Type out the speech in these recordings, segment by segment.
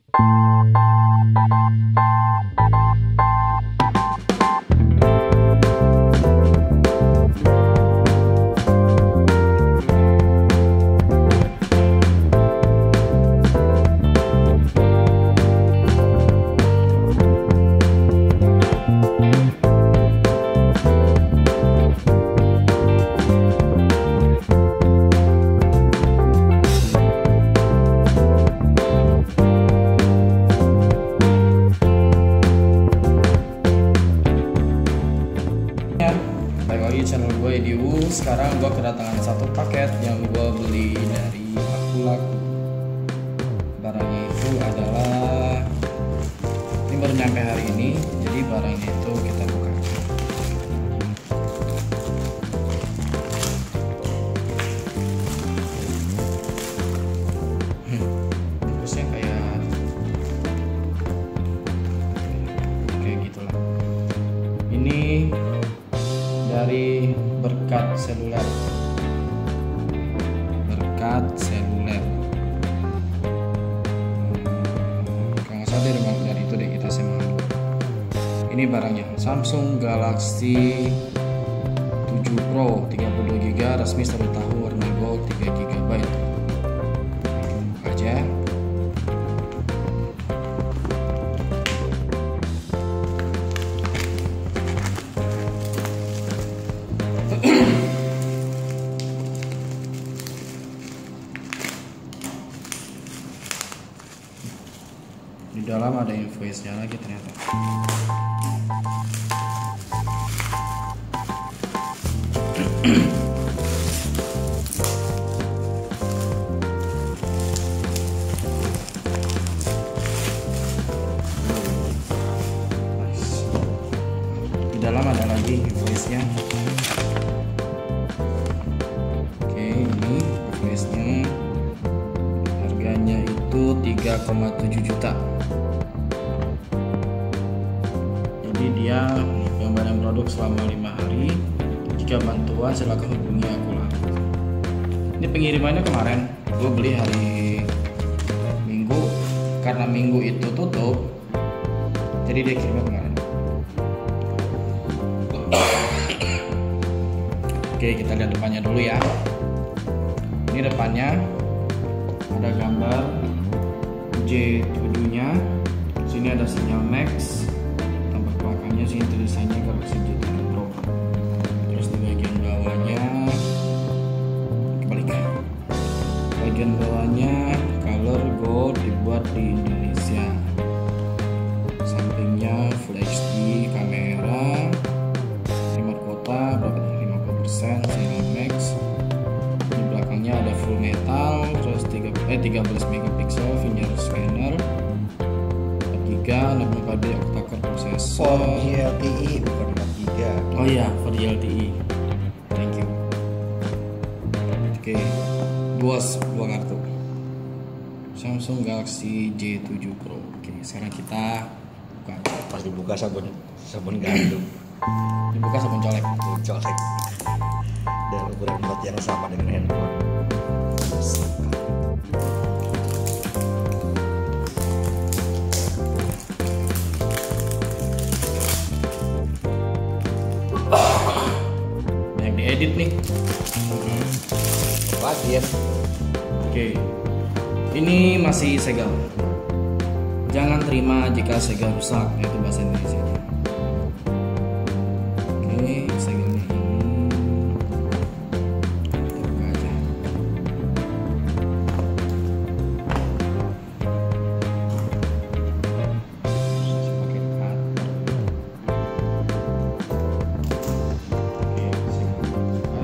Balik lagi channel gue Ediwu. Sekarang gue kedatangan satu paket yang gue beli dari Laku-Laku. Barangnya itu adalah, ini baru nyampe hari ini, jadi barangnya itu kita buka. Bungkusnya kayak gitulah. Ini dari Berkat Seluler. Kalau nggak salah dari itu deh, kita simak. Ini barangnya Samsung Galaxy 7 Pro 32GB, resmi 1 tahun, warna gold, 3GB. Buka aja. Di dalam ada invoice-nya lagi ternyata. Di dalam ada lagi invoice-nya. Oke, ini invoice-nya. Harganya itu 3,7 juta. Jadi dia gambaran produk selama 5 hari. Jika bantuan silakan hubungi Laku-Laku. Ini pengirimannya kemarin, gue beli hari Minggu. Karena Minggu itu tutup, jadi dia kirimnya kemarin. Oke, kita lihat depannya dulu ya. Ini depannya ada gambar J7-nya. Sini ada sinyal Max. Tampak belakangnya sini tulisannya Galaxy J7 Pro. Terus di bagian bawahnya kebalikan. Bagian bawahnya color gold, dibuat di Indonesia. Sampingnya Full HD kamera, remote kota berapa nih? 50%, sinyal Max. Di belakangnya ada full metal, terus 13 megapiksel finger scanner, 4GB, 64GB octa-core prosesor. LTE bukan 4GB. Oh iya, for the LTE. Thank you. Oke, dua kartu Samsung Galaxy J7 Pro. Oke, sekarang kita buka. Pas dibuka sabun gandum. Dibuka sabun colek. Colek. Dan ukuran bat yang sama dengan handphone. Banyak diedit nih. Bagian. Oke, ini masih segel. Jangan terima jika segel rusak, itu bahasa Indonesia. Oke, segelnya ini kita buka aja. Pakai cut. Oke, segel buka.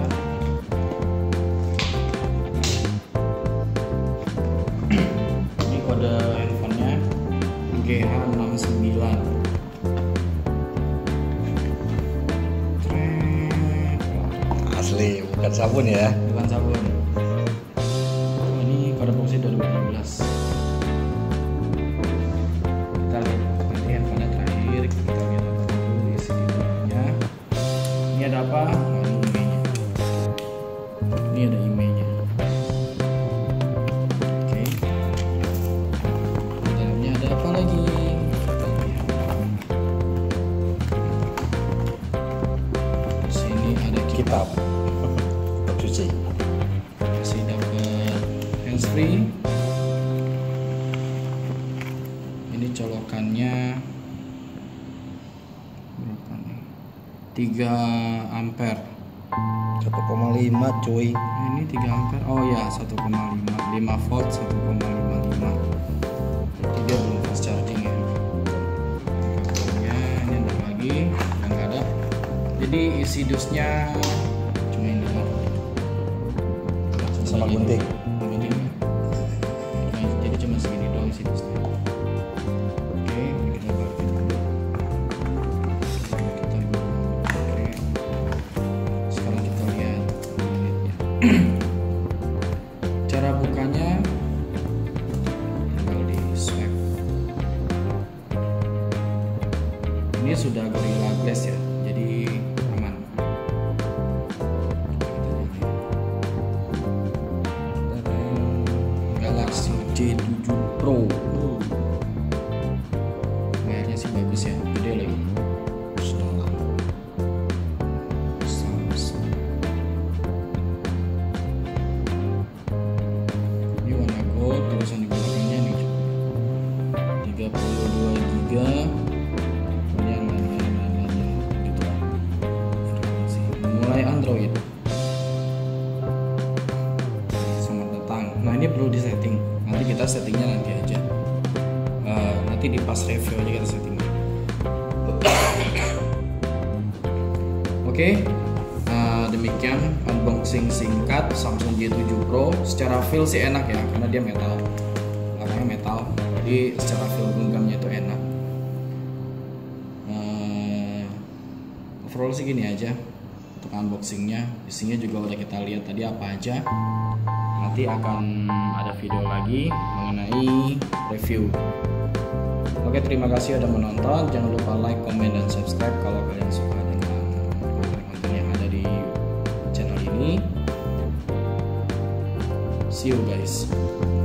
Ini kode handphonenya GH69. Asli, bukan sabun ya. Bukan sabun. Ini kode produksi 2016. Kita lihat nanti handphonenya terakhir. Kita lihat apa dulu isi di dalamnya. Ini ada apa? Oh, ini emailnya. Ini ada emailnya. Oke. Di dalamnya ada colokannya berapa nih? 3 ampere. 1,5 cuy. Ini 3 ampere. Oh ya, 1,5 volt 1,55. Jadi dia belum fast charging ya. Kabelnya ini ada lagi, yang nggak ada. Jadi isi dusnya cuma ini doang. Sama gunting. Gunting. Nah, jadi cuma segini doang isi dusnya. Oke, ini kita balikin dulu. Oke. Sekarang kita lihat unitnya. Cara bukanya tinggal di swap. Ini sudah Gorilla Glass ya, jadi aman. Galaxy J7 Pro. Layarnya sih bagus ya, gede lagi. Ini warna gold, terusan di belakangnya nih 32 GB. Kemudian lain-lain gitu. Mulai Android. Selamat datang. Nah, ini perlu disetting. Nanti kita settingnya nanti aja. Nanti di pas review aja kita settingnya. Oke. Demikian unboxing singkat Samsung J7 Pro. Secara feel sih enak ya, karena dia metal. Belakangnya metal. Jadi secara feel genggamnya itu enak. Overall sih gini aja untuk unboxingnya. Isinya juga udah kita lihat tadi apa aja. Nanti akan ada video lagi mengenai review. Oke, terima kasih udah menonton. Jangan lupa like, comment, dan subscribe kalau kalian suka dengan konten-konten yang ada di channel ini. See you guys.